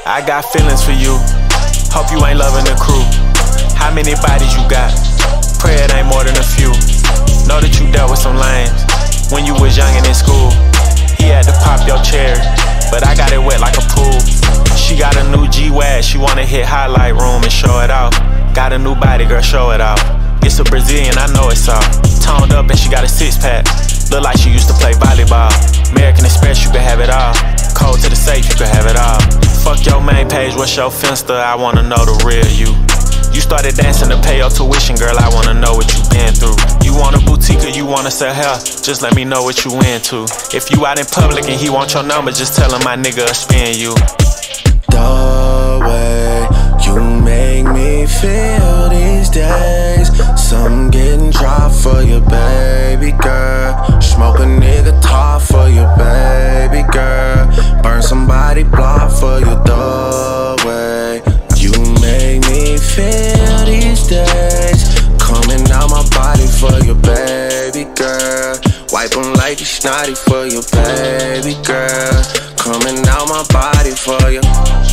I got feelings for you. Hope you ain't loving the crew. How many bodies you got? Pray it ain't more than a few. Know that you dealt with some lames when you was young and in school. He had to pop your chair, but I got it wet like a pool. She got a new G-Wag, she wanna hit highlight room and show it off. Got a new body, girl, show it off. It's a Brazilian, I know it's all. Toned up and she got a six-pack. Look like she used to play volleyball. American Express, you can have it all. Code to the safe, you can have it all. Fuck your main page, what's your Finsta? I wanna know the real you. You started dancing to pay your tuition, girl, I wanna know what you been through. You want a boutique or you wanna sell hair? Just let me know what you into. If you out in public and he want your number, just tell him my nigga will spin you. The way you make me feel these days, something getting dry for you, baby girl. Smoke a nigga top for you, baby girl. Burn somebody block for you, the way you make me feel these days. Coming out my body for you, baby girl. Wipe them like it's snotty for you, baby girl. Coming out my body for you.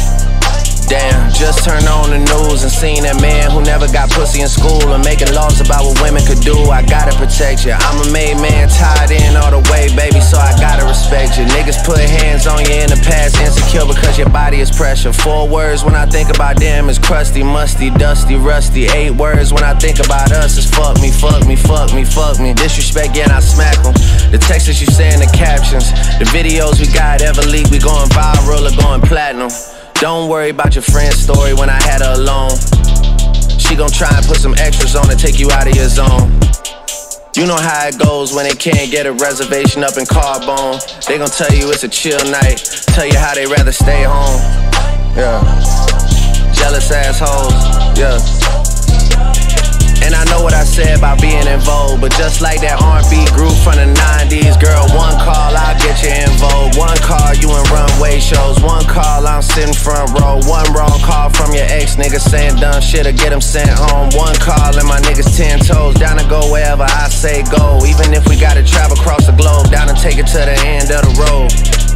Damn, just turned on the news and seen that man who never got pussy in school and making laws about what women could do. I gotta protect you. I'm a made man, tied in all the way, baby, so I gotta respect you. Niggas put hands on you in the past, insecure because your body is pressure. 4 words when I think about them is crusty, musty, dusty, rusty. 8 words when I think about us is fuck me, fuck me, fuck me, fuck me. Disrespect, yeah, and I smack them. The texts you say in the captions, the videos we got ever leaked, we going viral or going platinum. Don't worry about your friend's story when I had her alone. She gon' try and put some extras on and take you out of your zone. You know how it goes when they can't get a reservation up in Carbone. They gon' tell you it's a chill night, tell you how they rather stay home. Yeah, jealous assholes, yeah. And I know what I said about being in vogue, but just like that R&B group from the 90s, girl, one call, I'll get you in vogue. One call, you in runway shows. One call, I'm sitting front row. One wrong call from your ex, nigga saying dumb shit or get him sent home. One call and my niggas 10 toes, down to go wherever I say go. Even if we gotta travel across the globe, down and take it to the end of the road.